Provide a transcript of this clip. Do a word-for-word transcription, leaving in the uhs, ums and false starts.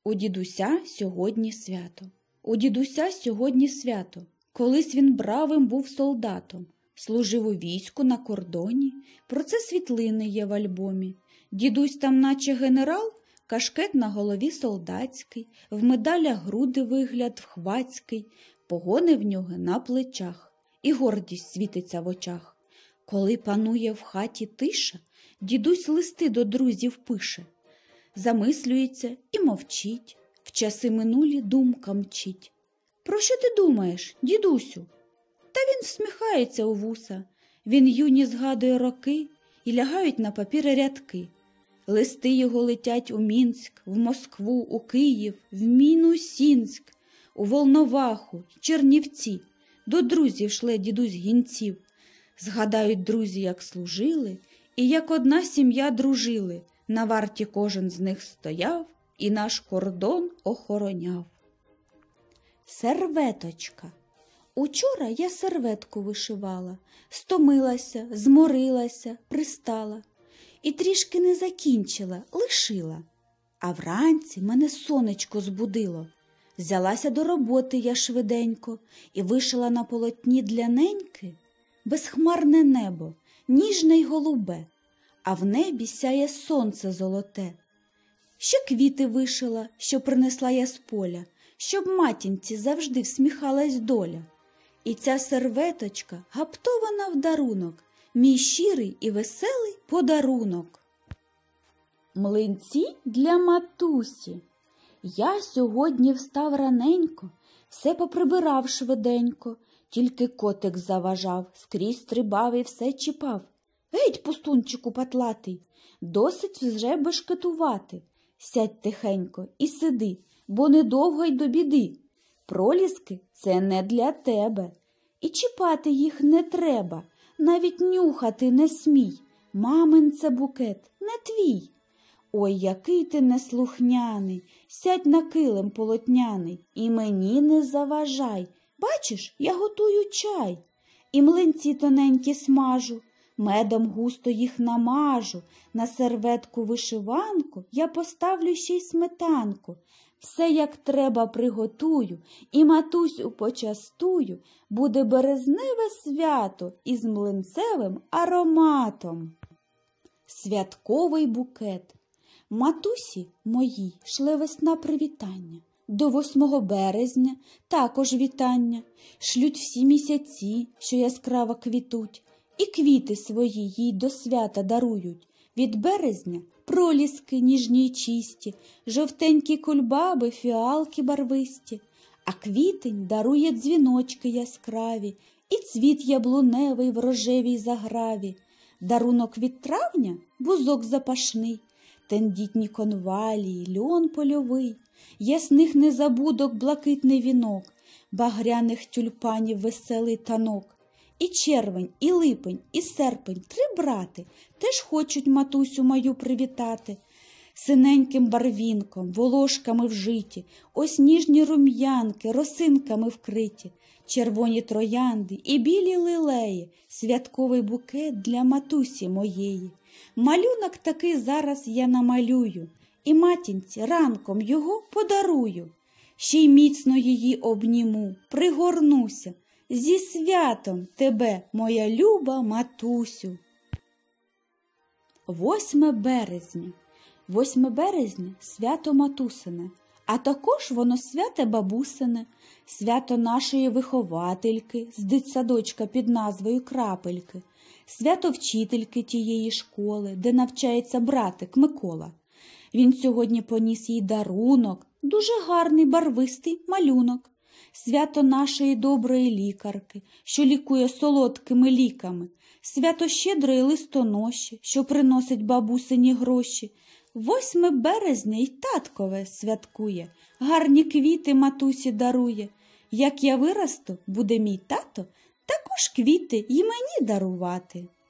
У дідуся сьогодні свято. У дідуся сьогодні свято. Колись він бравим був солдатом. Служив у війську на кордоні. Про це світлини є в альбомі. Дідусь там наче генерал, кашкет на голові солдатський, в медалях груди вигляд вхвацький, погони в нього на плечах, і гордість світиться в очах. Коли панує в хаті тиша, дідусь листи до друзів пише. Замислюється і мовчить, в часи минулі думка мчить. Про що ти думаєш, дідусю? Та він всміхається у вуса, він юні згадує роки і лягають на папір рядки. Листи його летять у Мінськ, в Москву, у Київ, в Мінусінськ, у Волноваху, Чернівці. До друзів шле дідусь гінців. Згадають друзі, як служили, і як одна сім'я дружили. На варті кожен з них стояв і наш кордон охороняв. Серветочка. Учора я серветку вишивала, стомилася, зморилася, пристала. І трішки не закінчила, лишила. А вранці мене сонечко збудило. Взялася до роботи я швиденько і вишила на полотні для неньки безхмарне небо, ніжне й голубе, а в небі сяє сонце золоте. Ще квіти вишила, що принесла я з поля, щоб матінці завжди всміхалась доля. І ця серветочка гаптована в дарунок, мій щирий і веселий подарунок. Млинці для матусі. Я сьогодні встав раненько, все поприбирав швиденько, тільки котик заважав, скрізь стрибав і все чіпав. Геть, пустунчику патлатий, досить вже бешкетувати. Сядь тихенько і сиди, бо недовго й до біди. Проліски – це не для тебе, і чіпати їх не треба, навіть нюхати не смій. Мамин це букет, не твій. Ой, який ти неслухняний, сядь на килим полотняний і мені не заважай. Бачиш, я готую чай, і млинці тоненькі смажу, медом густо їх намажу, на серветку вишиванку я поставлю ще й сметанку. Все як треба приготую, і матусю почастую, буде березневе свято із млинцевим ароматом. Святковий букет. Матусі моїй шле весна привітання. До восьмого березня також вітання. Шлють всі місяці, що яскраво квітуть, і квіти свої їй до свята дарують. Від березня проліски ніжні й чисті, жовтенькі кульбаби, фіалки барвисті. А квітень дарує дзвіночки яскраві і цвіт яблуневий в рожевій заграві. Дарунок від травня – бузок запашний, тендітні конвалії, льон польовий, ясних незабудок блакитний вінок, багряних тюльпанів веселий танок. І червень, і липень, і серпень – три брати, теж хочуть матусю мою привітати. Синеньким барвінком, волошками вжиті, ось ніжні рум'янки, росинками вкриті, червоні троянди і білі лилеї, святковий букет для матусі моєї. Малюнок такий зараз я намалюю, і матінці ранком його подарую. Ще й міцно її обніму, пригорнуся. Зі святом тебе, моя люба матусю. Восьме березня. Восьме березня – свято матусине, а також воно святе бабусине, свято нашої виховательки з дитсадочка під назвою Крапельки, свято вчительки тієї школи, де навчається братик Микола. Він сьогодні поніс їй дарунок, дуже гарний барвистий малюнок. Свято нашої доброї лікарки, що лікує солодкими ліками, свято щедрої листоноші, що приносить бабусині гроші. Восьме березня й таткове святкує, гарні квіти матусі дарує. Як я виросту, буде мій тато також квіти й мені дарувати.